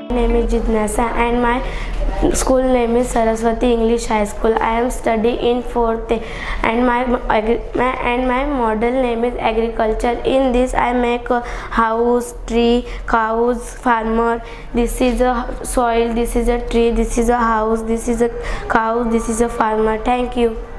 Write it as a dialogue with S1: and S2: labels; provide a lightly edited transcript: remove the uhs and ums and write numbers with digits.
S1: name is Jitnasa and my school name is Saraswati English High School. I am studying in 4th and my model name is agriculture. In this I make a house, tree, cows, farmer. This is a soil, this is a tree, this is a house, this is a cow, this is a farmer. Thank you.